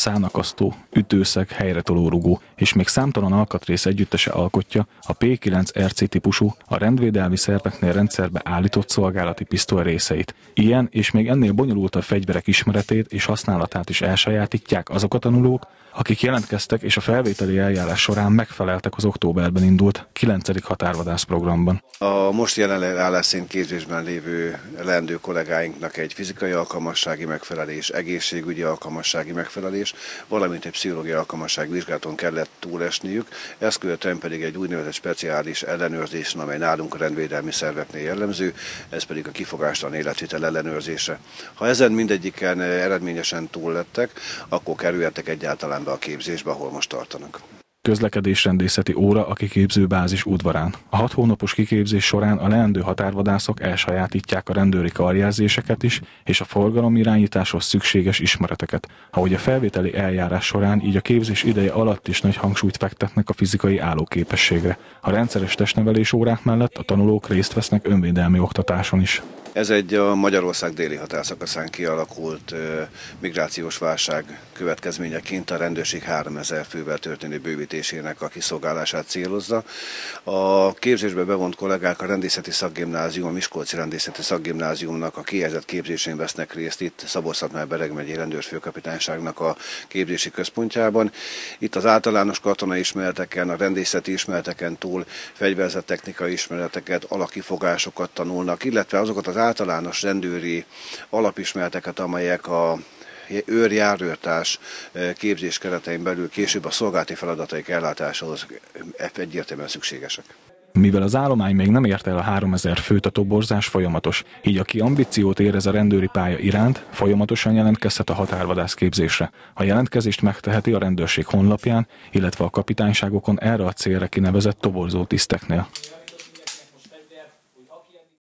szálnakasztó, ütőszeg, helyretolórugó és még számtalan alkatrész együttese alkotja a P9 RC típusú, a rendvédelmi szerveknél rendszerbe állított szolgálati pisztoly részeit. Ilyen és még ennél bonyolultabb fegyverek ismeretét és használatát is elsajátítják azok a tanulók, akik jelentkeztek és a felvételi eljárás során megfeleltek az októberben indult 9. határvadász programban. A most jelenleg állásszint képzésben lévő leendő kollégáinknak egy fizikai alkalmassági megfelelés, egészségügyi alkalmassági megfelelés, valamint egy pszichológiai alkalmassági vizsgálaton kellett túlesniük, ezt követően pedig egy úgynevezett speciális ellenőrzésen, amely nálunk a rendvédelmi szerveknél jellemző, ez pedig a kifogástalan életvitel ellenőrzése. Ha ezen mindegyiken eredményesen túl lettek, akkor kerültek egyáltalán be a képzésbe, ahol most tartanak. Közlekedésrendészeti óra a kiképzőbázis udvarán. A 6 hónapos kiképzés során a leendő határvadászok elsajátítják a rendőri karjelzéseket is, és a forgalomirányításhoz szükséges ismereteket. Ahogy a felvételi eljárás során, így a képzés ideje alatt is nagy hangsúlyt fektetnek a fizikai állóképességre. A rendszeres testnevelés órák mellett a tanulók részt vesznek önvédelmi oktatáson is. Ez egy a Magyarország déli határszakaszán kialakult migrációs válság következményeként a rendőrség 3000 fővel történő bővítésének a kiszolgálását célozza. A képzésbe bevont kollégák a rendészeti szakgimnázium, a Miskolci rendészeti szakgimnáziumnak a kihelyezett képzésén vesznek részt itt Szabolcs-Szatmár-Bereg megyei rendőrfőkapitányságnak a képzési központjában. Itt az általános katonai ismereteken, a rendészeti ismereteken túl fegyverzettechnikai ismereteket, alakkifogásokat tanulnak, illetve azokat az általános rendőri alapismereteket, amelyek a őrjárőrtárs képzés keretein belül később a szolgálati feladataik ellátásához egyértelműen szükségesek. Mivel az állomány még nem ért el a 3000 főt, a toborzás folyamatos, így aki ambíciót érez a rendőri pálya iránt, folyamatosan jelentkezhet a határvadász képzésre. A jelentkezést megteheti a rendőrség honlapján, illetve a kapitányságokon erre a célra kinevezett toborzó tiszteknél.